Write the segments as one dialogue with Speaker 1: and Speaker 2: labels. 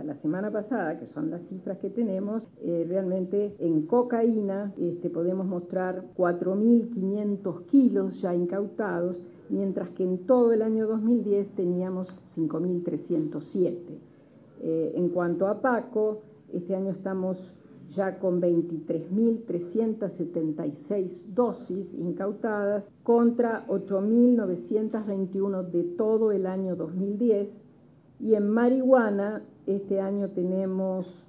Speaker 1: la semana pasada, que son las cifras que tenemos, realmente en cocaína podemos mostrar 4.500 kilos ya incautados, mientras que en todo el año 2010 teníamos 5.307. En cuanto a Paco, este año estamos ya con 23.376 dosis incautadas contra 8.921 de todo el año 2010. Y en marihuana, este año tenemos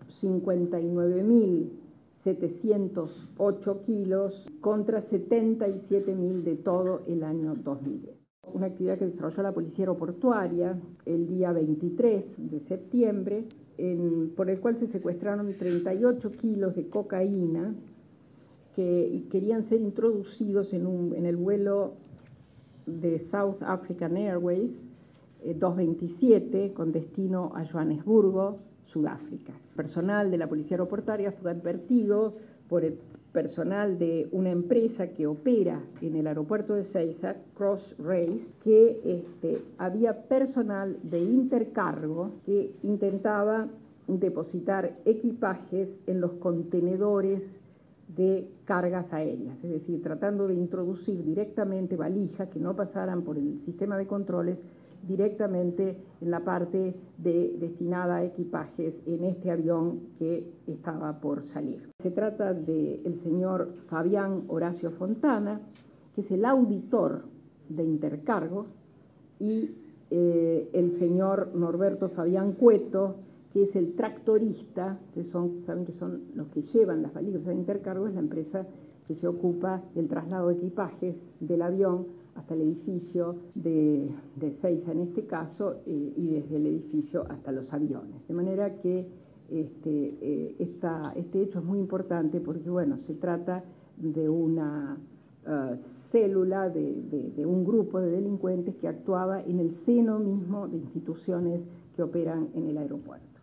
Speaker 1: 59.708 kilos contra 77.000 de todo el año 2010. Una actividad que desarrolló la Policía Aeroportuaria el día 23 de septiembre, por el cual se secuestraron 38 kilos de cocaína que querían ser introducidos en el vuelo de South African Airways 227 con destino a Johannesburgo, Sudáfrica. El personal de la Policía Aeroportuaria fue advertido por el personal de una empresa que opera en el aeropuerto de Ezeiza, Crossrail, que había personal de Intercargo que intentaba depositar equipajes en los contenedores de cargas aéreas, es decir, tratando de introducir directamente valijas que no pasaran por el sistema de controles directamente en la parte destinada a equipajes en este avión que estaba por salir. Se trata del señor Fabián Horacio Fontana, que es el auditor de Intercargo, y el señor Norberto Fabián Cueto, que es el tractorista, saben que son los que llevan las valijas de Intercargo, es la empresa que se ocupa del traslado de equipajes del avión hasta el edificio de Ezeiza en este caso, y desde el edificio hasta los aviones. De manera que este hecho es muy importante porque, bueno, se trata de una célula, de un grupo de delincuentes que actuaba en el seno mismo de instituciones que operan en el aeropuerto.